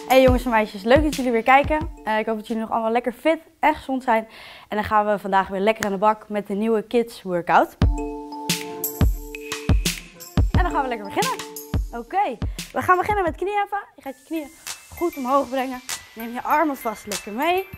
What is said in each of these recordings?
Hey jongens en meisjes, leuk dat jullie weer kijken. Ik hoop dat jullie nog allemaal lekker fit en gezond zijn. En dan gaan we vandaag weer lekker aan de bak met de nieuwe Kids Workout. En dan gaan we lekker beginnen. Oké, we gaan beginnen met knieheffen. Je gaat je knieën goed omhoog brengen. Neem je armen vast lekker mee.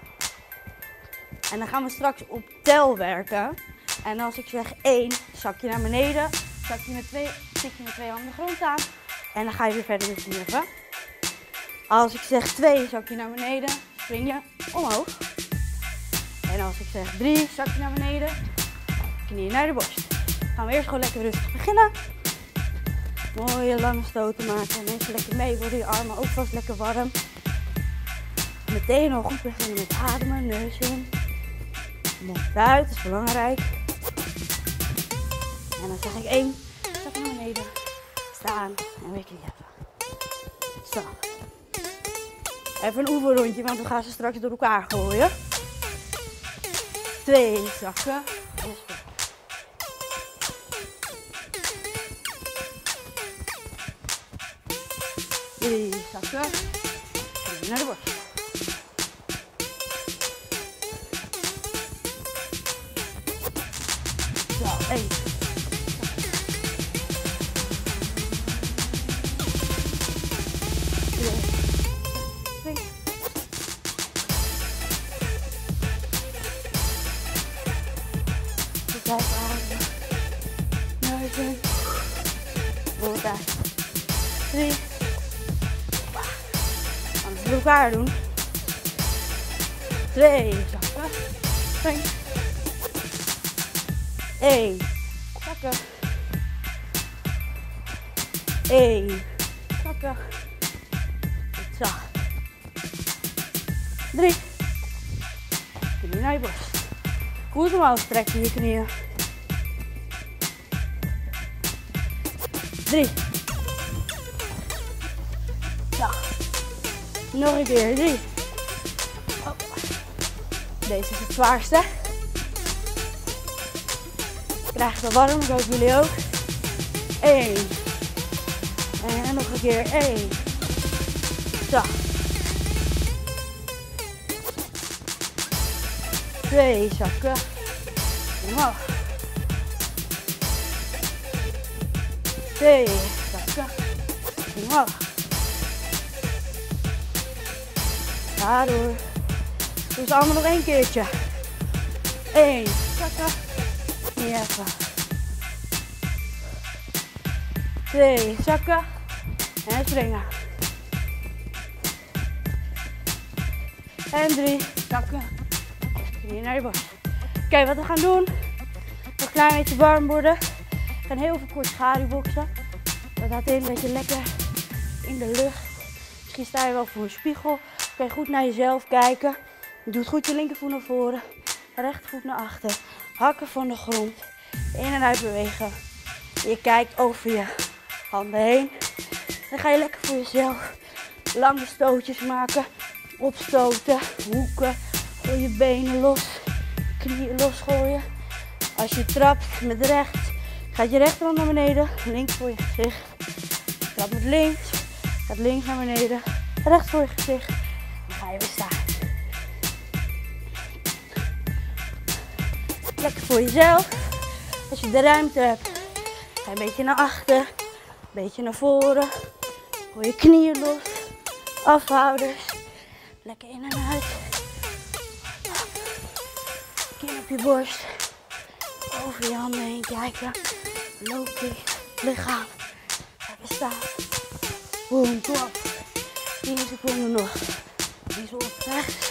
En dan gaan we straks op tel werken. En als ik zeg 1, zak je naar beneden. Zak je met tik je met 2 handen de grond aan. En dan ga je weer verder met knieheffen. Als ik zeg 2, zak je naar beneden, spring je omhoog. En als ik zeg 3, zak je naar beneden, knieën naar de borst. Gaan we eerst gewoon lekker rustig beginnen. Mooie lange stoten maken. Neem ze lekker mee, worden je armen ook vast lekker warm. Meteen al goed beginnen met ademen, neus in. Mond uit, dat is belangrijk. En dan zeg ik 1, zak naar beneden, staan en weer knieheffen. Zo. Even een oefenrondje, want we gaan ze straks door elkaar gooien. 2 zakken. En springen. 3 zakken. Springen naar de borst. Zo, 1. 5 ademen. Neus in. Mond uit. 3. Gaan we het door elkaar doen. 2 zakken. Spring. 1 zakken. 1 zakken. Goed zo. 3. Knie naar je borst. Goed omhoog trekken je knieën. 3. Zo. Nog een keer. 3. Deze is het zwaarste. Ik krijg het wel warm, ik hoop jullie ook. 1. En nog een keer. 1. Zo. 2 zakken. Omhoog. 2 zakken. Omhoog. Ga door. Doe ze allemaal nog 1 keertje. 1 zakken. Knieheffen. 2 zakken. En springen. En 3 zakken. Knieën naar je borst. Oké, wat we gaan doen. Nog een klein beetje warm worden. We gaan heel veel kort schaduwboksen. Dat houdt in dat je lekker in de lucht. Misschien sta je wel voor een spiegel. Kun je goed naar jezelf kijken. Je doet goed je linkervoet naar voren. Rechtervoet naar achter. Hakken van de grond. In en uit bewegen. Je kijkt over je handen heen. Dan ga je lekker voor jezelf lange stootjes maken. Opstoten, hoeken. Gooi je benen los, knieën losgooien. Als je trapt met rechts, gaat je rechterhand naar beneden, links voor je gezicht. Trap met links, gaat links naar beneden, rechts voor je gezicht. Dan ga je weer staan. Lekker voor jezelf. Als je de ruimte hebt, ga je een beetje naar achter, een beetje naar voren. Gooi je knieën los, afhouders. Lekker in en uit. Kin op je borst. Over je handen heen kijken. Loop je lichaam. Even staan. Boom, klap. 10 seconden nog. Die zo op rechts.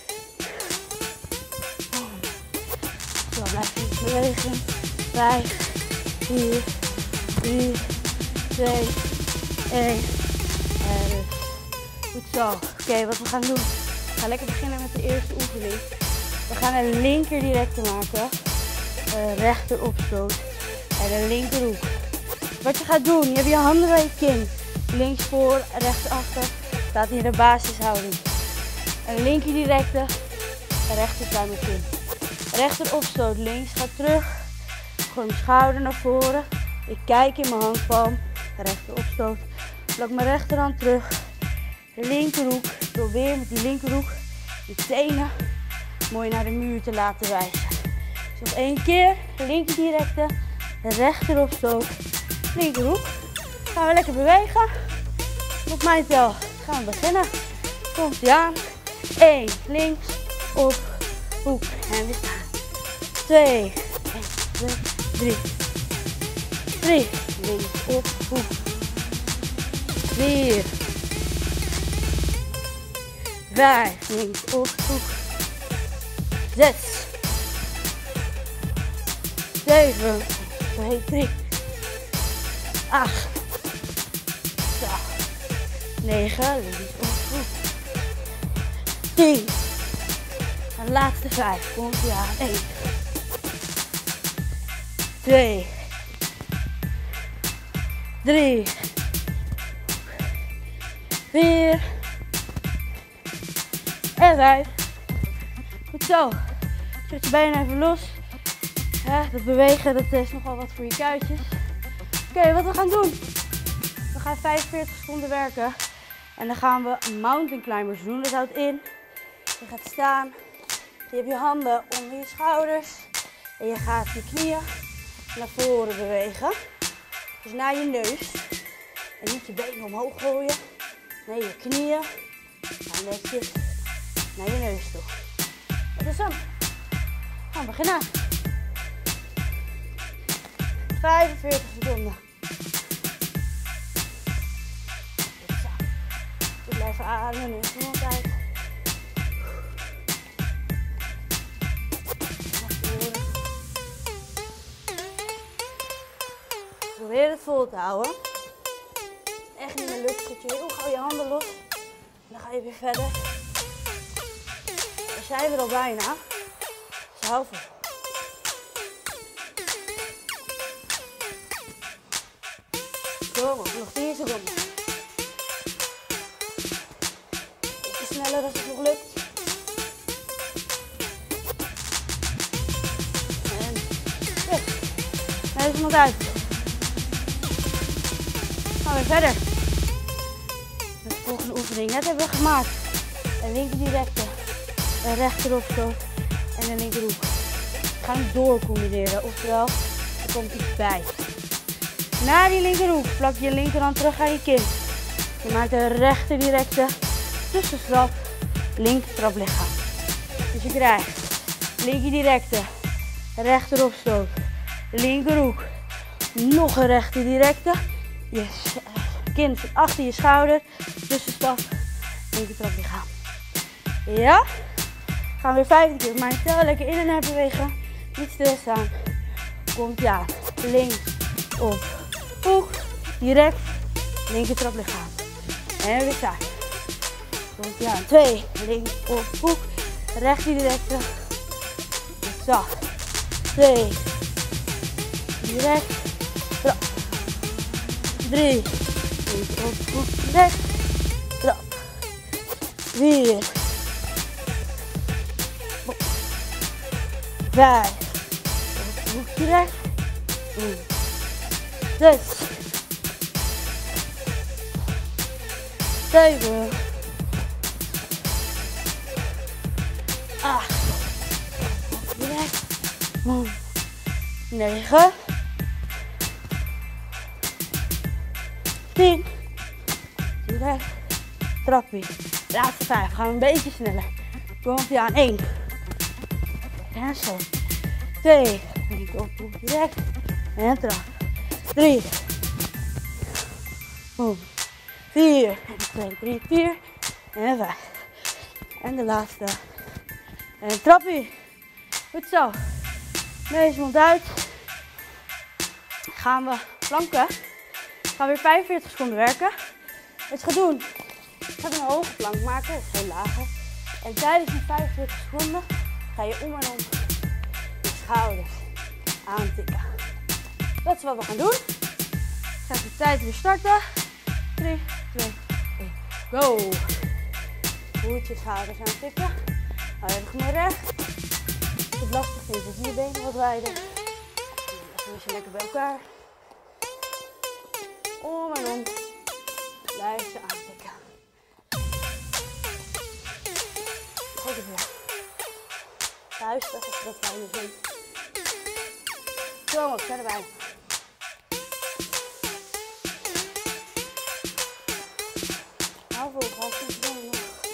Boom. Zo, blijf je in beweging. 5, 4, 3, 2, 1. En rust. Goed zo. Oké, wat we gaan doen. We gaan lekker beginnen met de eerste oefening. We gaan een linker directe maken. Rechter opstoot. En een linkerhoek. Wat je gaat doen, je hebt je handen bij je kin. Links voor, rechts achter. Staat hier de basishouding. Een linker directe. Rechter bij mijn kin. Rechter opstoot, links gaat terug. Gooi mijn schouder naar voren. Ik kijk in mijn handpalm. Rechter opstoot. Plak mijn rechterhand terug. de linkerhoek. Probeer met die linkerhoek je tenen mooi naar de muur te laten wijzen. Dus nog 1 keer. Linker directe. Rechteropstoot. Linkerhoek. Gaan we lekker bewegen. Op mijn tel gaan we beginnen. Komt ie aan. 1. Links. Op. Hoek. En weer staan. 2. 1, 2, 3. 3. Links. Op. Hoek. 4. 5. Links. Op. Hoek. 6. 7. 2, 3. 8. 9, links op, hoek. 10. En de laatste 5. Komt ie aan. 1. 2. 3. 4. En 5. Goed zo. Zet je benen even los. Dat bewegen, dat is nogal wat voor je kuitjes. Oké, wat we gaan doen. We gaan 45 seconden werken. En dan gaan we mountain climbers doen. Dat houdt in. Je gaat staan. Je hebt je handen onder je schouders. En je gaat je knieën naar voren bewegen. Dus naar je neus. En niet je benen omhoog gooien. Nee, je knieën. En netjes naar je neus toe. Dat is hem. We gaan beginnen. 45 seconden. Blijven ademen, neus de mond uit. Probeer het vol te houden. Als het echt niet meer lukt, zet je heel gauw je handen los. En dan ga je weer verder. We zijn er al bijna. Dus hou vol. Kom op, nog 10 seconden. Sneller als het nog lukt. En terug. Neus iemand uit. Gaan we verder. De volgende oefening. Net hebben we gemaakt. Een linker directe. Een rechteropstoot. En een linkerhoek. We gaan het door combineren. Oftewel, er komt iets bij. Na die linkerhoek plak je linkerhand terug aan je kin. Je maakt een rechter directe. Tussenstap, linker traplichaam. Dus je krijgt linker directe, rechteropstoot, linkerhoek, nog een rechter directe. Je kin zit achter je schouder, tussenstap, linker traplichaam. Ja? Gaan we weer 15 keer. Maar tel lekker in en uit bewegen. Niet stilstaan. Komt ja. Links op hoek. Direct. Linker traplichaam. En weer staan. Komt ja. 2. Links op hoek. Rechts directe. Zacht. 2. Direct. Trap. 3. Links op hoek. Direct. Trap. 4. 5. Hoek direct. 6. 7. 8. Direct. 9. 10. Direct. Trappie. Laatste 5. Gaan we een beetje sneller. Komt ie aan. 1. En zo. 2. Link op hoek direct. En trap. 3. 4. 2, 3, 4. En 5. En de laatste. En trappie. Goed zo. Neus mond uit. Gaan we planken. Gaan we weer 45 seconden werken. Wat je gaat doen. Je gaat een hoge plank maken. Dat is geen lage. En tijdens die 45 seconden ga je om en om je schouders aantikken. Dat is wat we gaan doen. Ik ga de tijd weer starten. 3, 2, 1, go! Goed je schouders aantikken. Hou je rug maar recht. Als het lastig is, dan zie je benen wat wijder. Dan is je lekker bij elkaar. Om en om. Blijf ze aantikken. voor. Juist, dat is dat fijne zin. Kom op, verder bij. Hou vol, hou vol, nog.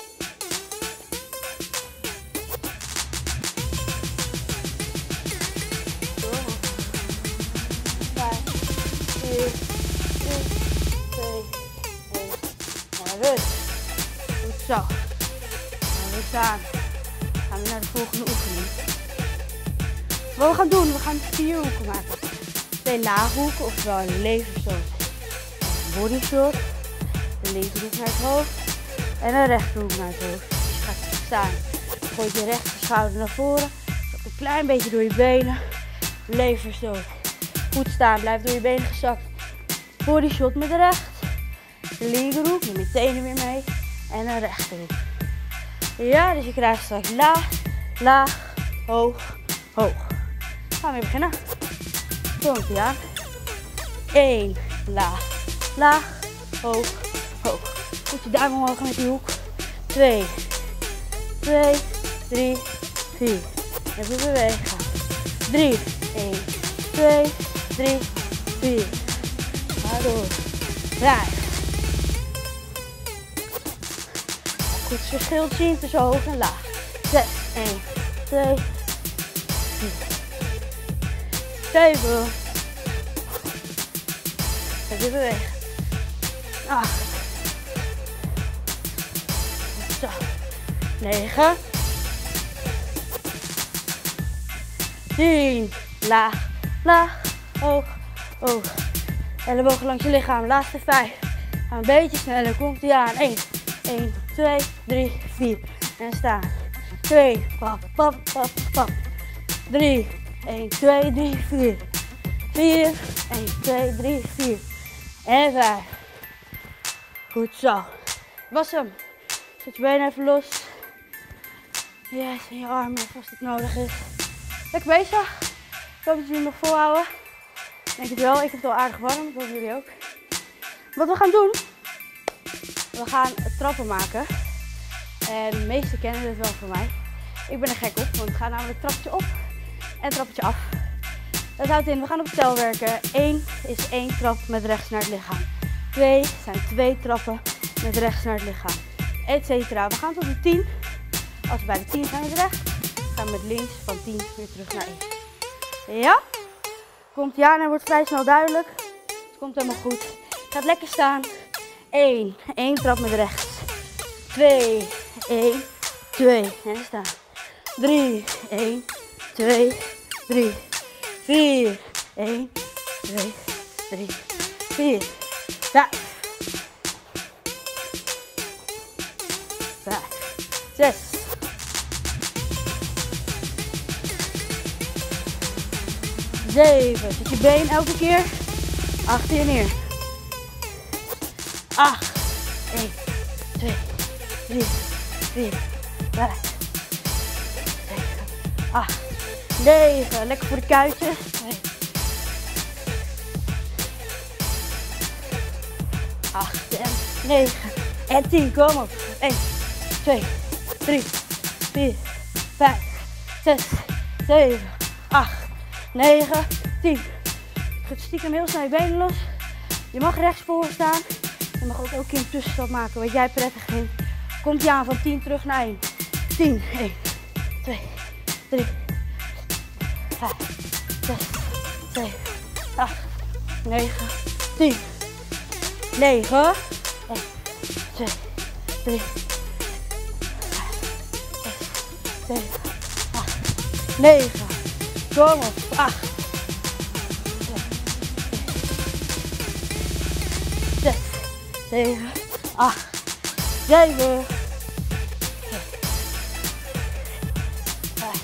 Kom op. 5, 4, 3, 2, 1. En rust. Goed zo. En weer staan. Gaan we naar de volgende oefening. Wat we gaan doen, we gaan 4 hoeken maken. 2 lage hoeken, oftewel een leverstoot. Een bodyshot. De linkerhoek naar het hoofd. En een rechterhoek naar het hoofd. Dus je gaat staan. Gooi je rechter schouder naar voren. Zak een klein beetje door je benen. Leverstoot. Goed staan, blijf door je benen gezakt. Bodyshot met rechts. De linkerhoek, neem je tenen weer mee. En een rechterhoek. Ja, dus je krijgt straks laag, laag, hoog, hoog. Gaan we weer beginnen. Komt ie aan. 1, laag, laag, hoog, hoog. Goed je duim omhoog met die hoek. 2, 2, 3, 4. Even bewegen. 3, 1, 2, 3, 4. Ga door. 5. Goed verschil zien tussen hoog en laag. 6, 1, 2, 4. 7. Even bewegen. 8. Zo. 9. 10. Laag, laag, hoog, hoog. Ellebogen langs je lichaam. Laatste 5. Gaan een beetje sneller. Komt ie aan. 1, 2, 3, 4. En staan. 2. Pap, pap, pap, pap. 3. 1, 2, 3, 4. 4. 1, 2, 3, 4. En 5. Goed zo. Was hem. Zet je benen even los. Yes, en je armen als het nodig is. Lekker bezig. Ik hoop dat jullie nog volhouden. Denk het wel. Ik heb het wel aardig warm. Ik hoop jullie ook. Wat we gaan doen. We gaan trappen maken. En de meesten kennen dit wel van mij. Ik ben er gek op. Want we gaan namelijk trappetje op en trappetje af. Dat houdt in, we gaan op tel werken. 1 is 1 trap met rechts naar het lichaam. 2 zijn 2 trappen met rechts naar het lichaam. Etcetera. We gaan tot de 10. Als we bij de 10 zijn met rechts, gaan we met links van 10 weer terug naar 1. Ja? Komt ja en het wordt vrij snel duidelijk. Het komt helemaal goed. Gaat lekker staan. 1 trap met rechts. 2, 1, 2. En staan. 3, 1, 2, 3. 4, 1, 2, 3, 4. 5. 5, 6. 7. Zet je been elke keer achter je neer. 8. 1, 2, 3, 4, 5, 7, 8, 9. Lekker voor de kuitjes. 8 en 9 en 10. Kom op. 1, 2, 3, 4, 5, 6, 7, 8, 9, 10. Je gaat stiekem heel snel je benen los. Je mag rechts voor staan. Je mag ook elke keer een tussenstap maken wat jij prettig vindt. Komt je aan van 10 terug naar 1. 10, 1, 2, 3, 5, 6, 7, 8, 9, 10. 9, 1, 2, 3, 5, 6, 7, 8, 9. Kom op, 8. 6, 7, 8, 7, 5,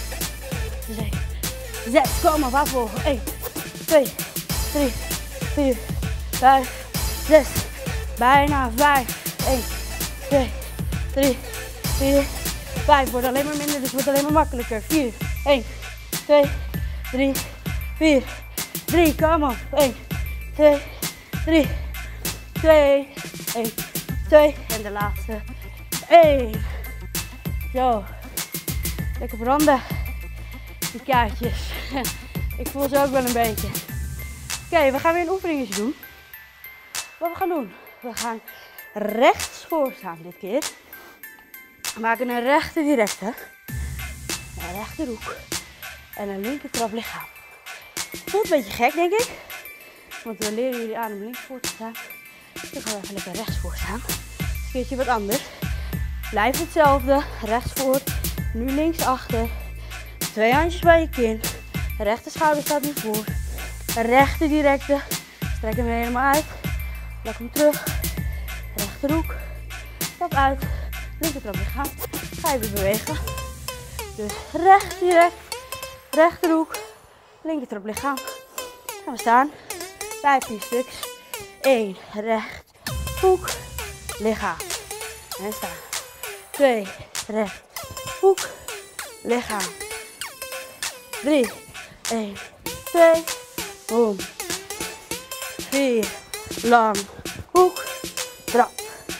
6. Kom op, afvolgen. 1, 2, 3, 4, 5, 6. Bijna 5. 1, 2, 3, 4, 5. Wordt alleen maar minder, dus het wordt alleen maar makkelijker. 4, 1, 2, 3, 4, 3. Kom op. 1, 2, 3, 2, 1, 2. En de laatste. 1, Zo. Lekker branden. Die kaartjes. Ik voel ze ook wel een beetje. Oké, we gaan weer een oefeningetje doen. Wat we gaan doen? We gaan rechts voor staan dit keer. We maken een rechte directe. Een rechterhoek. En een linker trap lichaam. Voelt een beetje gek, denk ik. Want we leren jullie aan om links voor te staan. Dan gaan we even lekker rechts voor staan. Een keertje wat anders. Blijf hetzelfde. Rechts voor. Nu links achter. 2 handjes bij je kin. Rechter schouder staat nu voor. Rechter directe. Strek hem helemaal uit. Plak hem terug. Rechterhoek. Stap uit. Linker trap lichaam. Ga je weer bewegen. Dus rechts direct. Rechterhoek. Linker trap lichaam. Gaan we staan. 15 stuks. 1. Recht. Hoek. Lichaam. En staan. 2. Recht. Hoek. Lichaam. 3. 1. 2. Boom. 4. Lang. Hoek. Trap.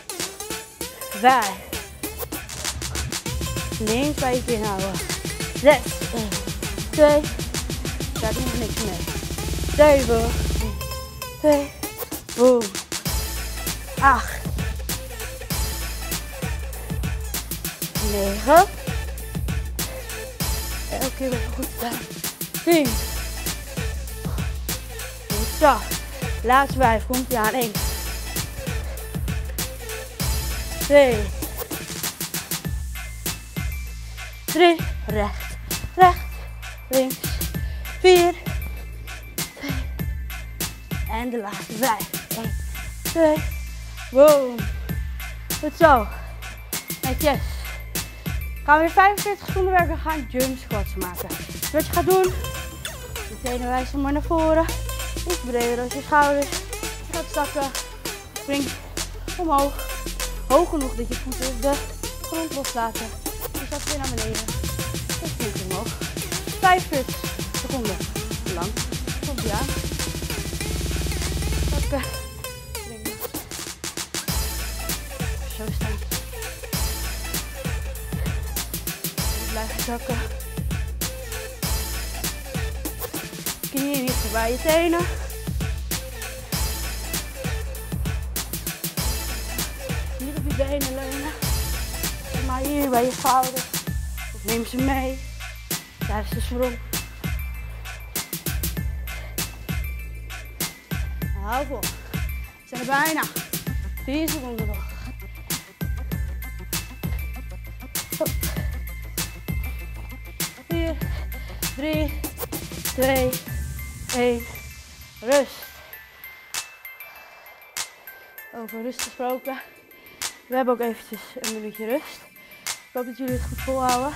5. Links bij je kin houden. 6. 1. 2. Daar doen we niks mee. 7. 1. 2. Boom. 8. 9. Elke keer even goed staan. 10. Goed zo. Laatste 5. Komt ie aan. 1. 2. 3. Recht. Recht. Links. 4. 2. En de laatste 5. 1. 2. Boom. Goed zo. Netjes. Gaan we weer 45 seconden werken. We gaan jump squats maken. Dus wat je gaat doen. De tenen wijzen maar naar voren. Iets breder als je schouders. Je gaat zakken. Spring omhoog. Hoog genoeg dat je voeten de grond loslaten. Je zakt weer naar beneden. En springt omhoog. 45 seconden lang. Komt ie aan. Zakken. Springen. Zo staan. Blijven zakken. Knieën niet voorbij je tenen. Niet op je benen leunen. Maar hier bij je schouders. Of neem ze mee. Daar is de sprong. Hou vol. We zijn er bijna. 4 seconden nog. Hop. 4, 3, 2, 1. Rust. Over rust gesproken. We hebben ook eventjes een minuutje rust. Ik hoop dat jullie het goed volhouden.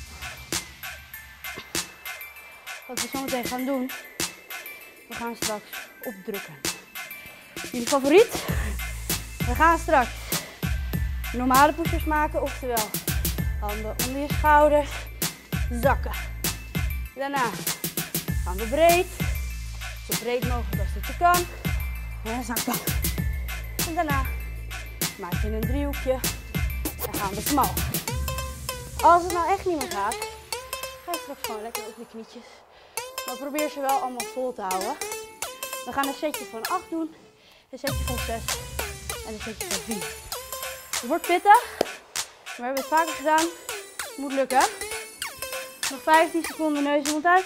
Wat we zo meteen gaan doen. We gaan straks opdrukken. Jullie favoriet? We gaan straks normale push-ups maken. Oftewel handen onder je schouders. Zakken. Daarna gaan we breed. Zo breed mogelijk als dat je kan. En zakken. En daarna maak je een driehoekje. En gaan we smal. Als het nou echt niet meer gaat, ga je straks gewoon lekker op je knietjes. Maar probeer ze wel allemaal vol te houden. We gaan een setje van 8 doen. Een setje van 6. En een setje van 4. Het wordt pittig. Maar we hebben het vaker gedaan. Het moet lukken. Nog 15 seconden neus en mond uit.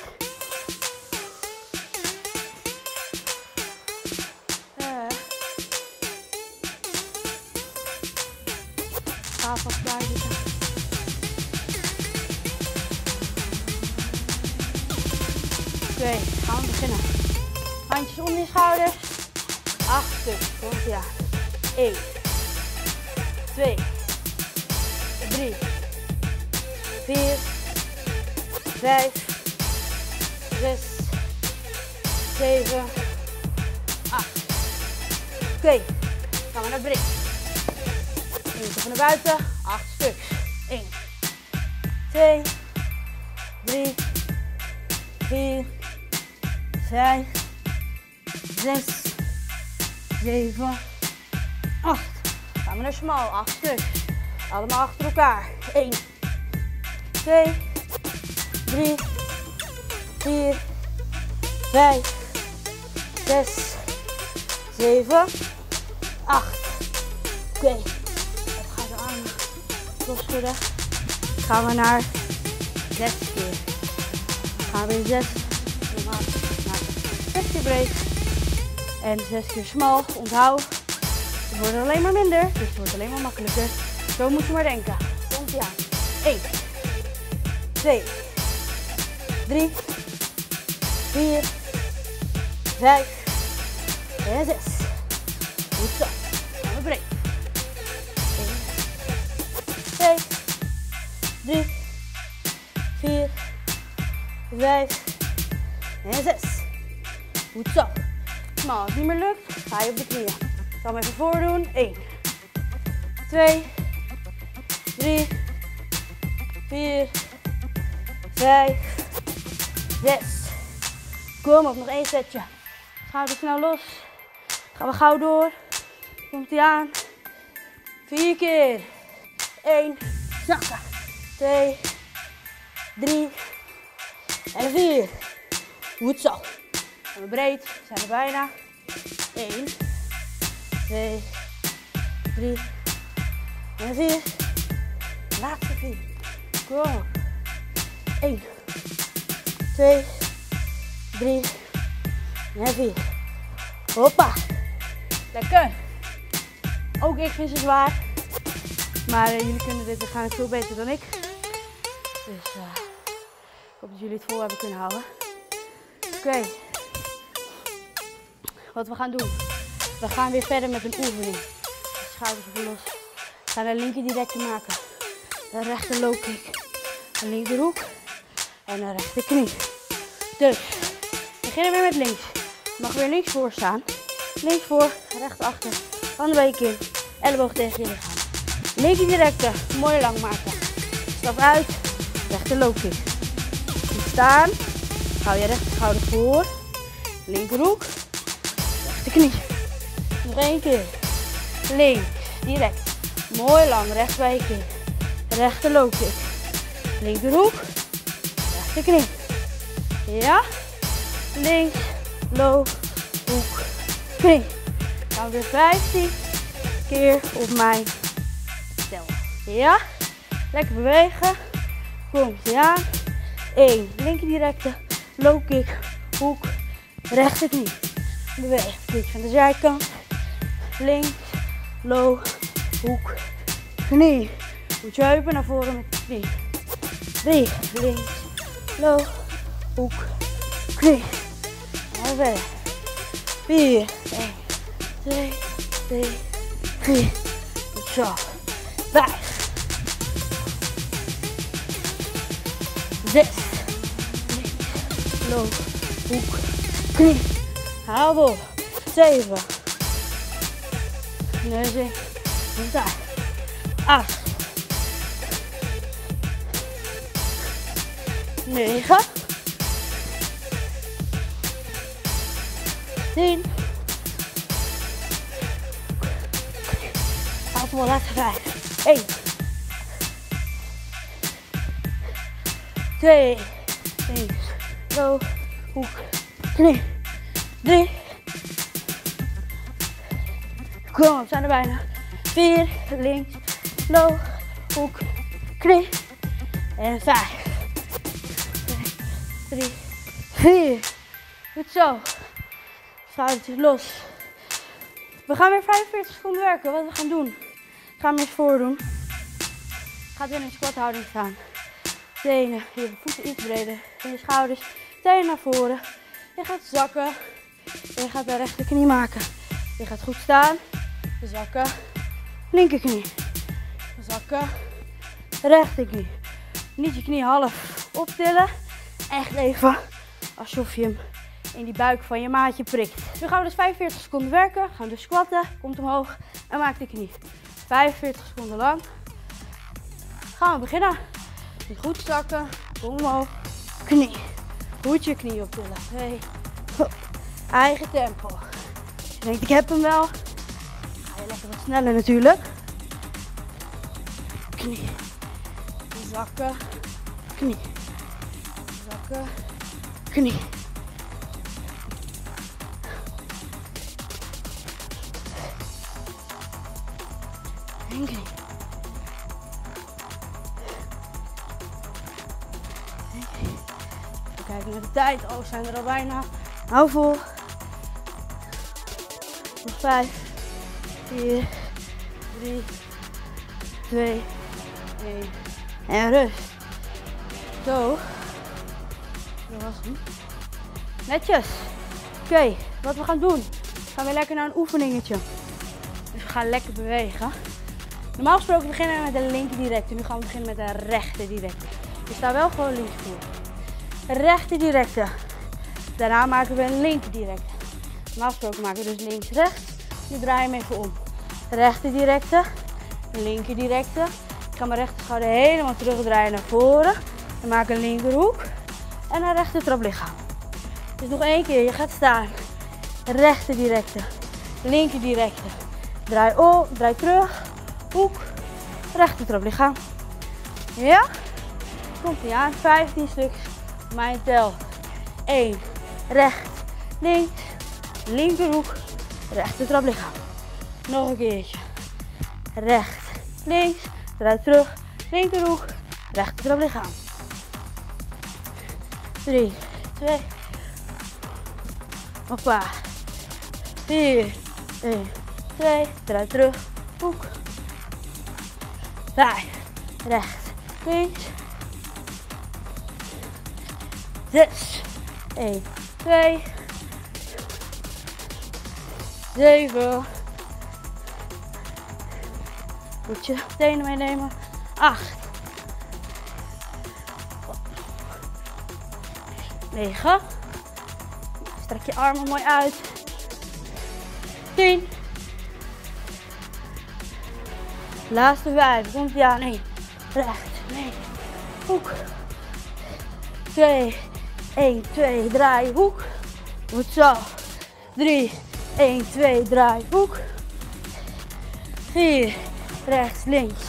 Ga vast daar zitten. Oké, gaan we beginnen. Handjes onder je schouders. 8 stuks. Komt ie aan. 1, 2, 3, 4, 5, 6, 7, 8. Oké, gaan we naar breed. Eentje van naar buiten. 8 stuks. 1, 2, 3, 4, 5, 6, 7, 8. Gaan we naar smal. 8 stuks. Allemaal achter elkaar. 1, 2, 3, 4, 5, 6, 7, 8. Oké, het gaat de armen losschudden. Gaan we naar 6 keer. Gaan we weer 6. Normaal naar 6 keer breed. En 6 keer smal. Onthoud. Het wordt alleen maar minder, dus het wordt alleen maar makkelijker. Zo moet je maar denken. Komt ie aan. 1, 2, 3, 4, 5 en 6. Goed zo. Gaan we breed. 1, 2, 3, 4, 5 en 6. Goed zo. Maar als het niet meer lukt, ga je op de knieën. Ik zal hem even voordoen. 1, 2, 3, 4, 5, 6. Kom op, nog 1 setje. Schouders snel los. Gaan we gauw door. Komt ie aan. 4 keer. 1, zakken. 2, 3 en 4. Goed zo. Gaan we breed. Zijn er bijna. 1, 2, 3 en 4. Laatste 4. Kom op. 1, 2, 3 en 4. Hoppa. Lekker. Ook ik vind ze zwaar. Maar jullie kunnen dit waarschijnlijk veel beter dan ik. Dus ik hoop dat jullie het vol hebben kunnen houden. Oké. Wat we gaan doen. We gaan weer verder met een oefening. De schouders even los. We gaan een linker directe maken. Een rechter low kick. Een linkerhoek. En een rechter knie. Dus, we beginnen weer met links. Je mag weer links voor staan. Links voor, rechts achter. Handen bij je kin. Elleboog tegen je lichaam. Linker directe, mooi lang maken. Stap uit, rechter low kick. Goed staan. Hou je rechter schouder voor. Linkerhoek. Rechter knie. Nog 1 keer. Links, direct. Mooi lang, rechts bij je kin. Rechter low kick. Linkerhoek. Rechter knie. Ja. Links, low, hoek, knie. Dan weer 15 keer op mijn tel. Ja. Lekker bewegen. Komt ie aan. 1. Linker directe. Low kick. Hoek. Rechter knie. Beweeg. Kick van de zijkant. Links. Low. Hoek. Knie. Moet je heupen naar voren met de knie. 3. Links. Low. Hoek. Knie. En weg. 4. 1. 2. 3. 4. Goed zo. 5. 6. Links. Low. Hoek. Knie. Hou vol. 7. 9. 8. 9. 10. Allemaal laatste 5. 1. 2. Links. Low. Hoek. Knie. 3. Kom op, zijn er bijna. 4. Links. Low. Hoek. Knie. En 5. 2, 3, 4. Goed zo. Schoudertjes los. We gaan weer 45 seconden werken. Wat we gaan doen. Ik ga hem eens voordoen. Je gaat weer in een squathouding staan. Tenen, je voeten iets breder. En je schouders, tenen naar voren. Je gaat zakken. En je gaat de rechterknie maken. Je gaat goed staan. Zakken. Linkerknie. Zakken. Rechterknie. Niet je knie half optillen. Echt even alsof je hem in die buik van je maatje prikt. Nu gaan we dus 45 seconden werken. Gaan dus squatten. Komt omhoog en maak de knie. 45 seconden lang. Gaan we beginnen. Goed zakken. Kom omhoog. Knie. Goed je knie optillen. 2. Eigen tempo. Als je denkt ik heb hem wel. Ga je lekker wat sneller natuurlijk. Knie. Zakken. knie. Zakken, knie. En knie. We kijken naar de tijd. Oh, we zijn er al bijna. Hou vol. Nog 5, 4, 3, 2, 1. En rust. Zo. Dat was hem. Netjes. Oké, wat we gaan doen. Gaan we lekker naar een oefeningetje. Dus we gaan lekker bewegen. Normaal gesproken beginnen we met de linker directe. Nu gaan we beginnen met de rechter directe. Je staat wel gewoon links voor. Rechter directe. Daarna maken we een linker directe. Normaal gesproken maken we dus links rechts. Nu draai je hem even om. Rechter directe. Linker directe. Ik ga mijn rechter schouder helemaal terugdraaien naar voren. Dan maak ik een linkerhoek. En een rechter traplichaam. Dus nog 1 keer. Je gaat staan. Rechter directe. Linker directe. Draai om. Draai terug. Hoek. Rechter traplichaam. Ja? Komt ie aan. 15 stuks. Mijn tel. 1. Rechts. Links. Linkerhoek. Rechter traplichaam. Nog een keertje. Rechts. Links. Draai terug. Linkerhoek. Rechter traplichaam. 3, 2. Hoppa. 4, 1, 2. Draai terug. Hoek. 5. Rechts. Links. 6. 1, 2. 7. Moet je tenen meenemen. 8. 9. Strek je armen mooi uit. 10. Laatste 5. Komt ie aan. 1. Rechts. Nee. Hoek. 2. 1, 2. Draai. Hoek. Goed zo. 3. 1, 2. Draai. Hoek. 4. Rechts. Links.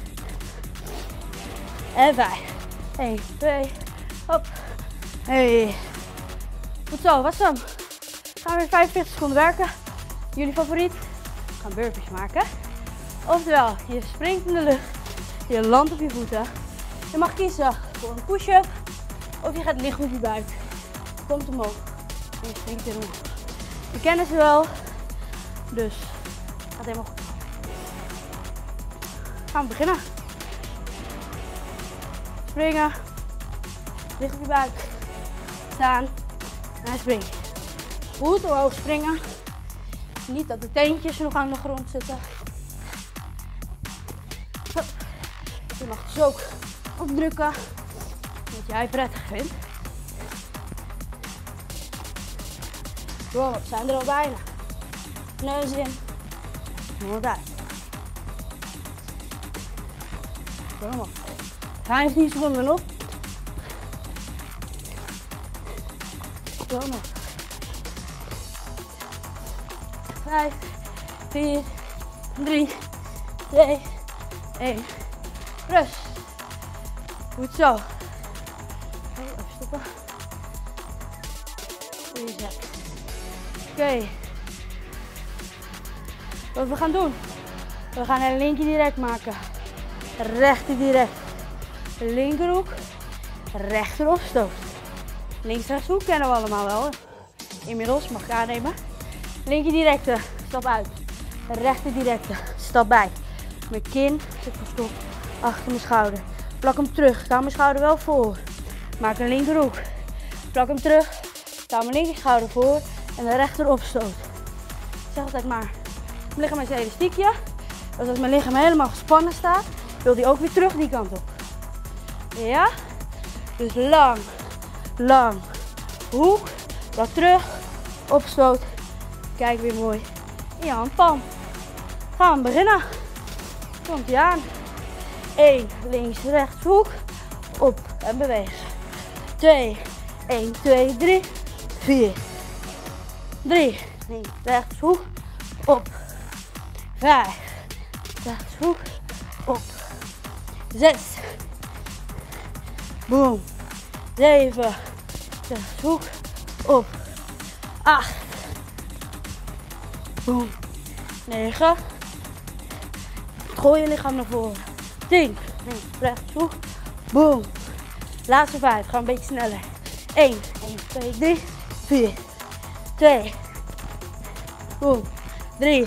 En 5. 1, 2. Hop. Hey. Goed zo, wat is hem? Gaan we weer 45 seconden werken. Jullie favoriet? We gaan burpees maken. Oftewel, je springt in de lucht. Je landt op je voeten. Je mag kiezen voor een push-up. Of je gaat liggen op je buik. Je komt omhoog. En je springt weer omhoog. Je kennen ze wel. Dus, het gaat helemaal goed. Gaan we beginnen. Springen. Lig op je buik. Staan. En springen. Goed omhoog springen. Niet dat de teentjes nog aan de grond zitten. Je mag dus ook opdrukken. Wat jij prettig vindt. Wow, we zijn er al bijna. Neus in. Mond uit. Kom op. 15 seconden nog. Kom op. 5, 4, 3, 2, 1. Rust. Goed zo. Even stoppen. Goeie zet. Oké. Wat we gaan doen. We gaan een linker direct maken. Rechter direct. Linkerhoek. Rechter opstoot. Links-rechtshoek kennen we allemaal wel. Inmiddels mag ik aannemen. Linker directe. Stap uit. Rechter directe. Stap bij. Mijn kin zit verstopt achter mijn schouder. Plak hem terug. Ik hou mijn schouder wel voor. Maak een linkerhoek. Plak hem terug. Ik hou mijn linker schouder voor. En de rechter opstoot. Ik zeg altijd maar. Mijn lichaam is een elastiekje. Dus als mijn lichaam helemaal gespannen staat, wil die ook weer terug die kant op. Ja? Dus lang. Lang. Hoek. Plak terug. Opstoot. Kijk weer mooi. In je handpalm. Gaan we beginnen. Komt ie aan. 1, links, rechts, hoek. Op en bewegen. 2, 1, 2, 3, 4. 3, links, rechts, hoek. Op. 5, rechts, hoek. Op. 6, Boom. 7. Zoek op. 8. Boom. 9. Gooi je lichaam naar voren. 10. Links, rechts, zoek. Boom. Laatste 5. Ga een beetje sneller. 1. 1, 2, 3. 4. 2. Boom. 3.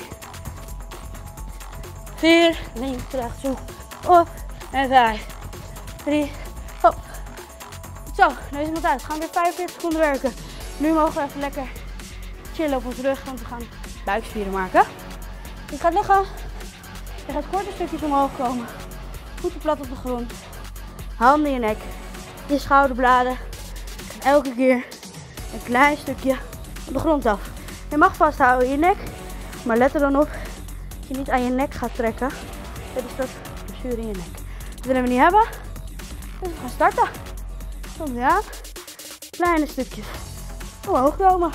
4. Links, rechts, zoek op. En 5. 3. Hop. Zo, nu is het uit. We gaan weer 45 seconden werken. Nu mogen we even lekker chillen op onze rug, want we gaan buikspieren maken. Je gaat liggen. Je gaat korte stukjes omhoog komen. Voeten plat op de grond. Handen in je nek. Je schouderbladen. Elke keer een klein stukje op de grond af. Je mag vasthouden in je nek. Maar let er dan op dat je niet aan je nek gaat trekken. Dit is dat blessure in je nek. Dat willen we niet hebben. Dus we gaan starten. Kom je aan. Kleine stukjes omhoog komen.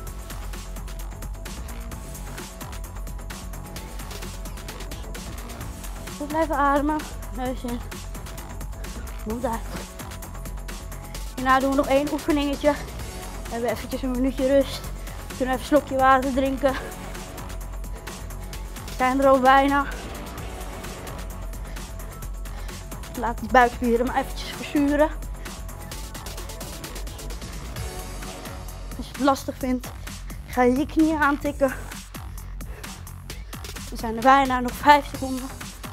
Goed blijven ademen. Neus in. Mond uit. Hierna doen we nog 1 oefeningetje. We hebben eventjes een minuutje rust. We kunnen even een slokje water drinken. We zijn er al bijna. Laat die buikspieren maar eventjes verzuren. Als je het lastig vindt, ga je je knieën aantikken. We zijn er bijna, nog 5 seconden.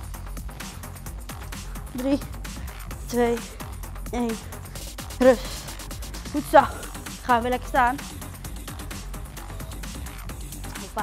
3, 2, 1. Rust. Goed zo. Gaan we lekker staan. Hoppa.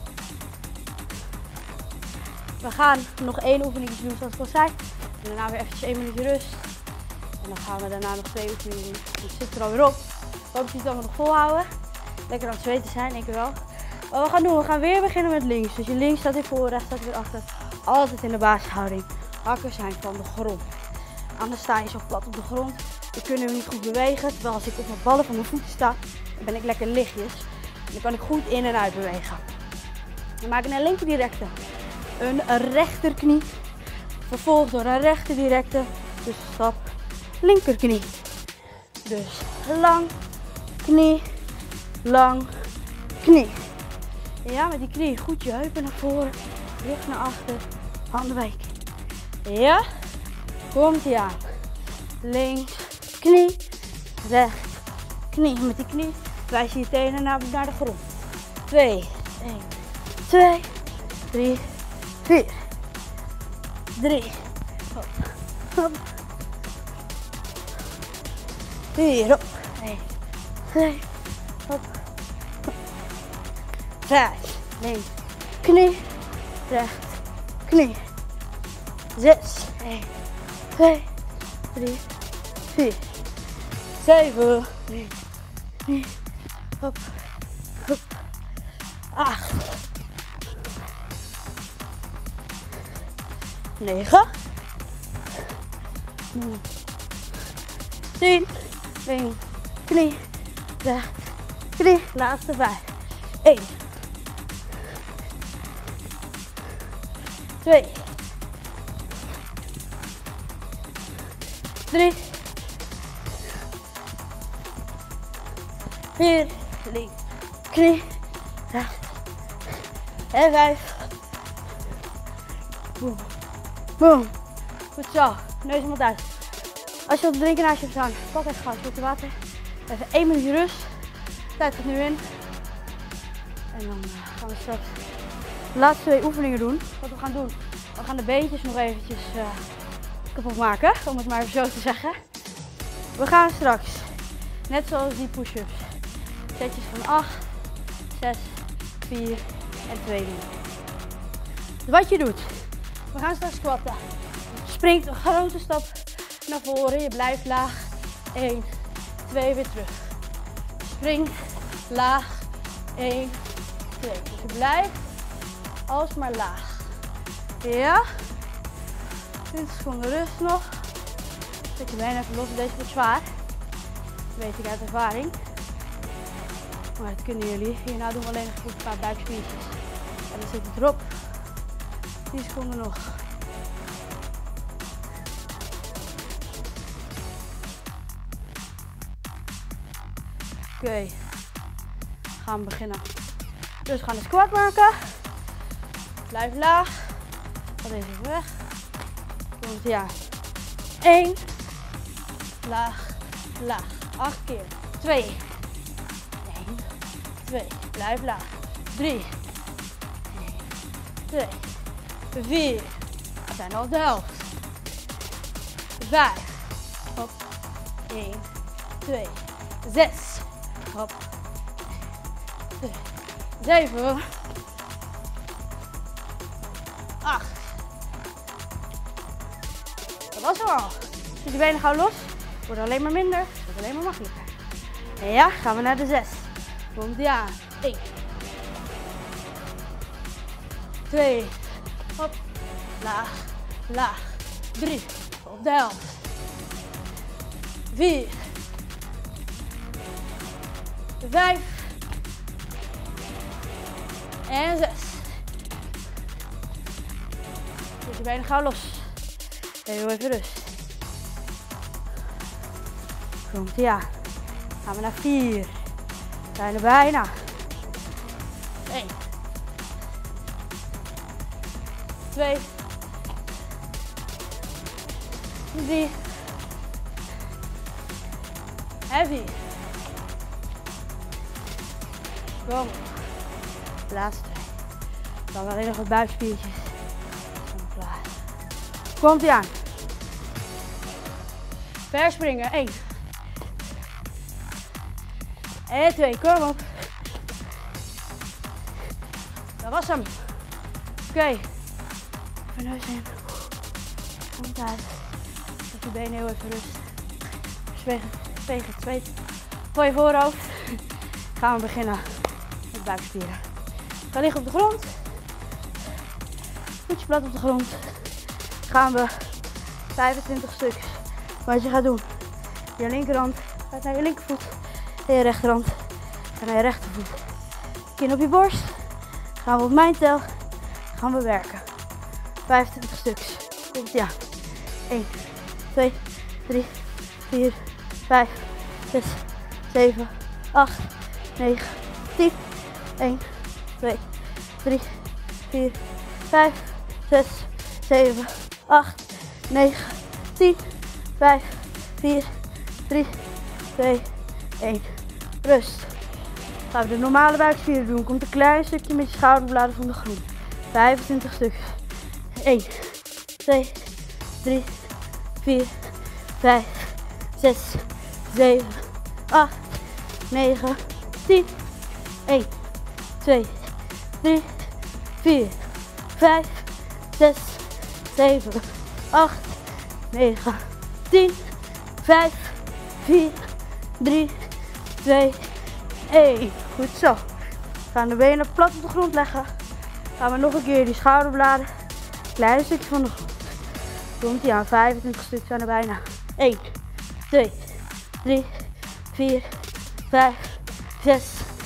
We gaan nog 1 oefening doen zoals ik al zei. En daarna weer eventjes 1 minuutje rust. En dan gaan we daarna nog 2 oefeningen doen. Dus het zit er alweer op. Ik hoop dat jullie het allemaal nog volhouden. Lekker aan het zweten zijn, denk ik wel. Wat we gaan doen, we gaan weer beginnen met links. Dus je links staat weer voor, rechts staat weer achter. Altijd in de basishouding. Hakken zijn van de grond. Anders sta je zo plat op de grond. Dan kunnen we niet goed bewegen. Terwijl als ik op mijn ballen van mijn voeten sta, dan ben ik lekker lichtjes. En dan kan ik goed in en uit bewegen. We maken een linker directe. Een rechterknie. Vervolgens door een rechter directe. Dus stap linkerknie. Dus lang, knie, lang, knie. Ja, met die knie goed je heupen naar voren, rug naar achter, handen wijken. Ja, komt ie aan. Links, knie, rechts, knie. Met die knie wijs je je tenen naar de grond. 2, 1, 2, 3, 4, 3, hop, hop. 4, hop. 1, 2, hop, hop. 5, links, knie, rechts, knie. 6, 1, 2, 3, 4, 7, links, knie, hop, hop. 8, 9, 10, links, knie, rechts, knie. Laatste 5. 1, 2, 3, 4, links, knie, rechts en 5. Boom, boom. Goed zo, neus en mond uit. Als je wat drinken naast je hebt staan, pak even gauw een slokje water. Even 1 minuutje rust. Tijd gaat nu in. En dan gaan we straks de laatste 2 oefeningen doen. Wat we gaan doen, we gaan de beentjes nog eventjes kapot maken, om het maar even zo te zeggen. We gaan straks, net zoals die push-ups, setjes van 8, 6, 4 en 2 doen. Dus wat je doet, we gaan straks squatten. Springt een grote stap naar voren, je blijft laag. 1, 2, weer terug. Springt, laag, 1, 2. Dus je blijft alsmaar laag. Ja. 20 seconden rust nog. Zet je benen even los, deze wordt zwaar. Dat weet ik uit ervaring. Maar dat kunnen jullie. Hierna doen we alleen nog een paar buikspiertjes. En dan zit het erop. 10 seconden nog. Oké. Gaan we beginnen. Dus we gaan de squat maken. Blijf laag. Ga deze even weg. Komt ie aan. 1. Laag, laag. 8 keer. 2. 1. 2. Blijf laag. 3. 1. 2. 4. We zijn al op de helft. 5. Hop. 1. 2. 6. Hop. 2. 7. 8. Dat was hem al. Zet die benen gauw los. Wordt alleen maar minder. Wordt alleen maar makkelijker. En ja, gaan we naar de 6. Komt die aan. 1. 2. Hop. Laag. Laag. 3. Op de helft. 4. 5. En 6. Zet je benen gauw los. Heel even rust. Komt ie aan. Gaan we naar 4. We zijn er bijna. 1. 2. 3. En 4. Kom. De laatste 2. Dan alleen nog wat buikspiertjes. Dan klaar. Komt ie aan. Verspringen. 1. En 2. Kom op. Dat was hem. Oké. Even neus in. Komt uit. Zet je benen heel even rust. Veeg het zweet van je voorhoofd. Gaan we beginnen met buikspieren. Ga liggen op de grond. Voetje plat op de grond. Gaan we 25 stukjes. Wat je gaat doen. Je linkerhand gaat naar je linkervoet. En je rechterhand gaat naar je rechtervoet. Kin op je borst. Gaan we op mijn tel. Gaan we werken. 25 stukjes. Komt ie aan. 1, 2, 3, 4, 5, 6, 7, 8, 9, 10. 1, 2, 3, 4, 5, 6, 7, 8, 9, 10. 5, 4, 3, 2, 1. Rust. Gaan we de normale buikspieren doen. Komt een klein stukje met je schouderbladen van de grond. 25 stukjes. 1, 2, 3, 4, 5, 6, 7, 8, 9, 10. 1, 2, 3, 4, 5, 6, 7, 8, 9, 10, 5, 4, 3, 2, 1. Goed zo. Gaan de benen plat op de grond leggen. Gaan we nog een keer die schouderbladen. Klein stukje van de grond. Komt ie aan. 25 stuks zijn er bijna. 1, 2, 3, 4, 5, 6,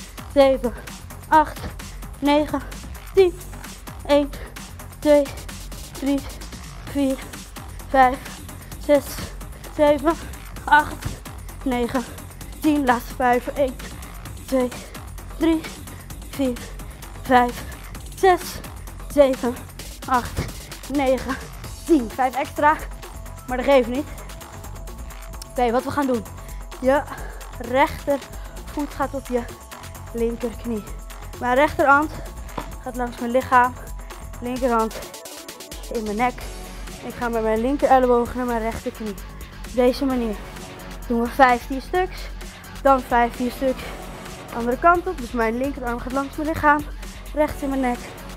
7, 8, 9, 10. 1, 2, 3, 4, 5, 6, 7, 8, 9, 10. Laatste 5. 1, 2, 3, 4, 5, 6, 7, 8, 9, 10. 5 extra, maar dat geeft niet. Oké, wat we gaan doen. Je rechtervoet gaat op je linkerknie. Mijn rechterhand gaat langs mijn lichaam. Linkerhand in mijn nek. Ik ga met mijn linker elleboog naar mijn rechterknie. Op deze manier doen we 15 stuks. Dan 15 stuks de andere kant op. Dus mijn linkerarm gaat langs mijn lichaam. Rechts in mijn nek.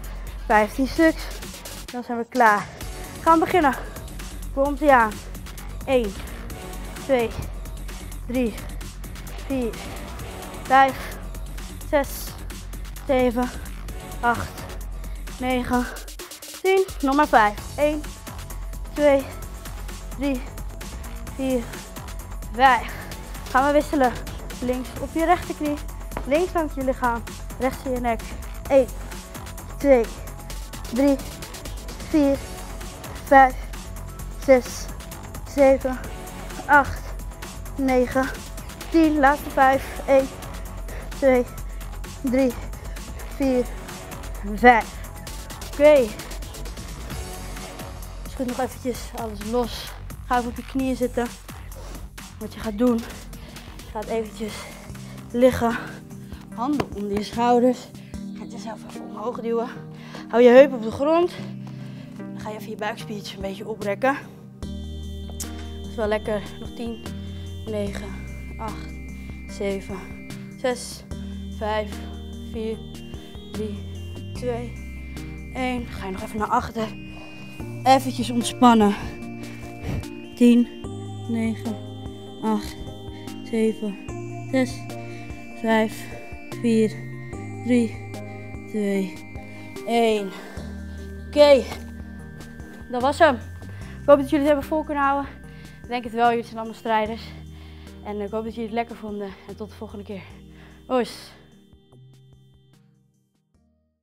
15 stuks. Dan zijn we klaar. Gaan beginnen. Komt ie aan. 1, 2, 3, 4, 5, 6, 7, 8, 9, 10. Nog maar 5. 1, 2, 3, 4, 5. Gaan we wisselen. Links op je rechterknie. Links langs je lichaam. Rechts in je nek. 1, 2, 3, 4, 5, 6, 7, 8, 9, 10. Laatste 5. 1, 2, 3, 4, 5. Oké. Schud nog eventjes alles los. Ga even op je knieën zitten. Wat je gaat doen, je gaat eventjes liggen. Handen onder je schouders. Je gaat jezelf even omhoog duwen. Hou je heup op de grond. Dan ga je even je buikspiertjes een beetje oprekken. Dat is wel lekker. Nog 10, 9, 8, 7, 6, 5, 4, 3, 2, 1. Ga je nog even naar achter. Eventjes ontspannen. 10, 9, 8, 7, 6, 5, 4, 3, 2, 1. Oké, dat was hem. Ik hoop dat jullie het hebben vol kunnen houden. Ik denk het wel, jullie zijn allemaal strijders. En ik hoop dat jullie het lekker vonden. En tot de volgende keer. Hoi.